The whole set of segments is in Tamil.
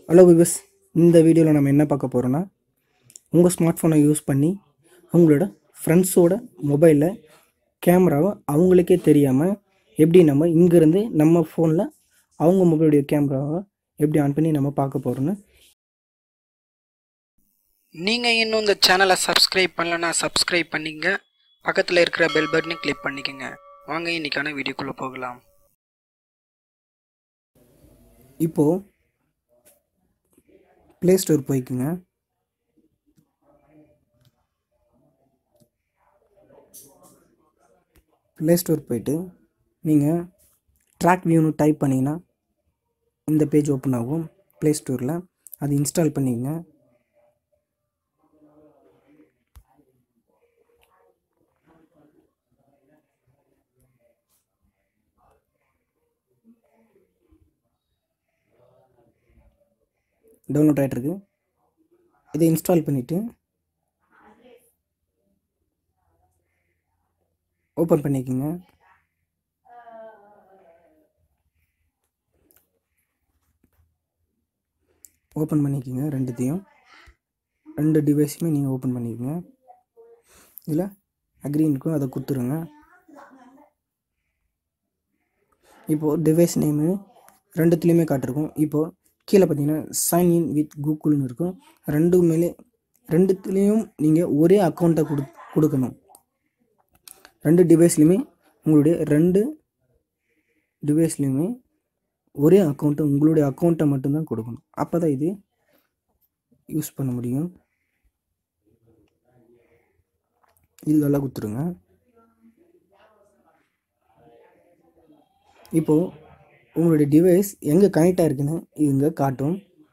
ஹலோ விவஸ், இந்த வீடியோவில் நம்ம என்ன பார்க்க போகிறோன்னா, உங்கள் ஸ்மார்ட் ஃபோனை யூஸ் பண்ணி அவங்களோட ஃப்ரெண்ட்ஸோட மொபைலில் கேமராவை அவங்களுக்கே தெரியாமல் எப்படி நம்ம இங்கேருந்து நம்ம ஃபோனில் அவங்க மொபைலுடைய கேமராவை எப்படி ஆன் பண்ணி நம்ம பார்க்க போகிறோன்னு. நீங்கள் இன்னும் இந்த சேனலை சப்ஸ்கிரைப் பண்ணலன்னா சப்ஸ்கிரைப் பண்ணிங்க, பக்கத்தில் இருக்கிற பெல் பட்டனை கிளிக் பண்ணிக்கோங்க. வாங்க இன்றைக்கான வீடியோக்குள்ளே போகலாம். இப்போது ப்ளே ஸ்டோர் போய்க்குங்க. ப்ளே ஸ்டோர் போயிட்டு நீங்கள் ட்ராக் வியூன்னு டைப் பண்ணிங்கன்னா இந்த பேஜ் ஓப்பன் ஆகும். ப்ளே ஸ்டோரில் அது இன்ஸ்டால் பண்ணிக்கங்க. டவுன்லோட் ஆகிட்டுருக்கு. இதை இன்ஸ்டால் பண்ணிவிட்டு ஓப்பன் பண்ணிக்கோங்க. ஓப்பன் பண்ணிக்கோங்க. ரெண்டு டிவைஸுமே நீங்கள் ஓப்பன் பண்ணிக்கோங்க. இதில் அக்ரின்னு இருக்கும், அதை கொடுத்துருங்க. இப்போது டிவைஸ் நேமு ரெண்டுத்துலேயுமே காட்டிருக்கும். இப்போது கீழே பார்த்தீங்கன்னா சைன் இன் வித் கூகுள்னு இருக்கும். ரெண்டுத்துலேயும் நீங்கள் ஒரே அக்கௌண்ட்டை கொடுக்கணும். ரெண்டு டிவைஸ்லையுமே ஒரே அக்கௌண்ட்டு, உங்களுடைய அக்கௌண்ட்டை மட்டும்தான் கொடுக்கணும். அப்போ தான் இது யூஸ் பண்ண முடியும். இது நல்லா கொடுத்துருங்க. இப்போது உங்களுடைய டிவைஸ் எங்கே கனெக்ட் ஆகிருக்குன்னு இங்கே காட்டும்.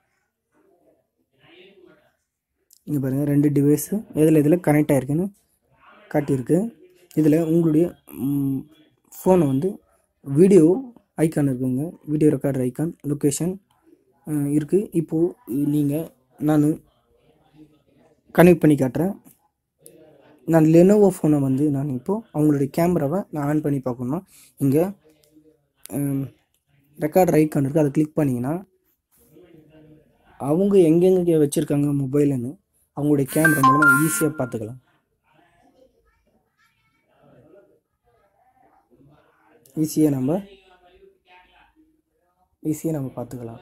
இங்கே பாருங்கள், ரெண்டு டிவைஸு எதில் கனெக்ட் ஆகிருக்குன்னு காட்டியிருக்கு. இதில் உங்களுடைய ஃபோனை வந்து வீடியோ ஐக்கான் இருக்குங்க, வீடியோ ரெக்கார்டர் ஐக்கான், லொக்கேஷன் இருக்குது. இப்போது நான் கனெக்ட் பண்ணி காட்டுறேன். நான் லெனோவோ ஃபோனை வந்து நான் இப்போது அவங்களுடைய கேமராவை நான் ஆன் பண்ணி பார்க்கணுன்னா இங்கே ரெக்கார்டர் ஐக்கான் இருக்குது, அதை கிளிக் பண்ணிங்கன்னா அவங்க எங்கெங்கே வச்சுருக்காங்க மொபைலுன்னு அவங்களுடைய கேமரா மூலமாக ஈஸியாக பார்த்துக்கலாம். ஈஸியாக நம்ம பார்த்துக்கலாம்.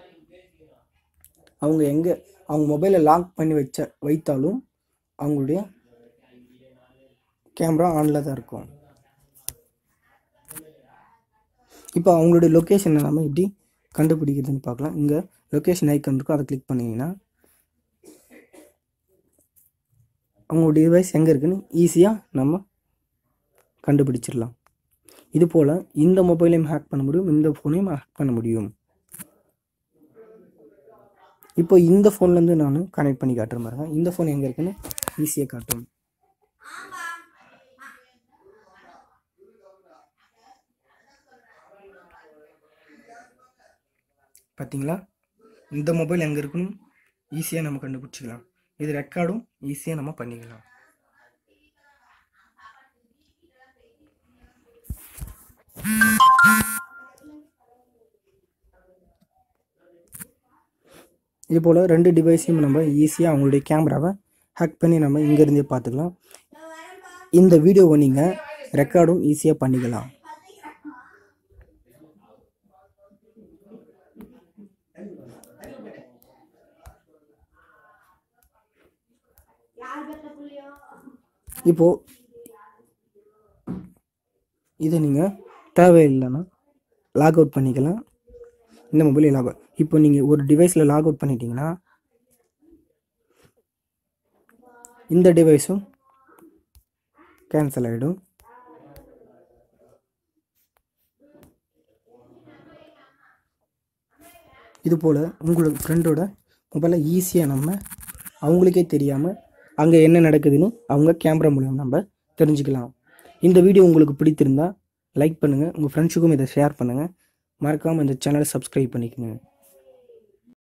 அவங்க மொபைலை லாக் பண்ணி வைத்தாலும் அவங்களுடைய கேமரா ஆனில் தான் இருக்கும். இப்போ அவங்களுடைய லொக்கேஷனை நம்ம எப்படி கண்டுபிடிக்கிறதுன்னு பார்க்கலாம். இங்கே லொக்கேஷன் ஐக்கன் இருக்கும், அதை கிளிக் பண்ணிங்கன்னா அவங்களுடைய டிவைஸ் எங்கே இருக்குன்னு ஈஸியாக நம்ம கண்டுபிடிச்சிடலாம். இது போல் இந்த மொபைலையும் ஹேக் பண்ண முடியும், இந்த ஃபோனையும் ஹேக் பண்ண முடியும். இப்போ இந்த ஃபோன்லேருந்து நான் கனெக்ட் பண்ணி காட்டுற மாதிரி இந்த ஃபோன் எங்கே இருக்குன்னு ஈஸியாக காட்டும். பார்த்தீங்களா, இந்த மொபைல் எங்கே இருக்குன்னு ஈஸியாக நம்ம கண்டுபிடிச்சிக்கலாம். இது ரெக்கார்டும் ஈஸியாக நம்ம பண்ணிக்கலாம். இது போல் ரெண்டு டிவைஸையும் நம்ம ஈஸியாக அவங்களுடைய கேமராவை ஹேக் பண்ணி நம்ம இங்கேருந்தே பார்த்துக்கலாம். இந்த வீடியோவை நீங்கள் ரெக்கார்டும் ஈஸியாக பண்ணிக்கலாம். இப்போது இதை நீங்கள் தேவையில்லைன்னா லாக் அவுட் பண்ணிக்கலாம். இந்த மொபைலில் லாக் அவுட். இப்போ நீங்கள் ஒரு டிவைஸில் லாக் அவுட் பண்ணிட்டீங்கன்னா இந்த டிவைஸும் கேன்சல் ஆகிடும். இதுபோல் உங்களோட ஃப்ரெண்டோட மொபைலை ஈஸியாக நம்ம அவங்களுக்கே தெரியாமல் அங்கே என்ன நடக்குதுன்னு அவங்க கேமரா மூலம் நம்ம தெரிஞ்சுக்கலாம். இந்த வீடியோ உங்களுக்கு பிடித்திருந்தால் லைக் பண்ணுங்கள், உங்கள் ஃப்ரெண்ட்ஸுக்கும் இதை ஷேர் பண்ணுங்கள். மறக்காமல் இந்த சேனலை சப்ஸ்கிரைப் பண்ணிக்கோங்க.